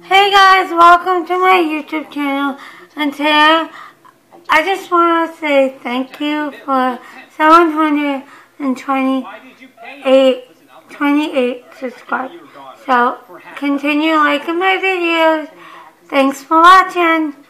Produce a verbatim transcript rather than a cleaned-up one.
Hey guys, welcome to my YouTube channel, and today I just want to say thank you for seven hundred twenty-eight, twenty-eight subscribers. So continue liking my videos. Thanks for watching.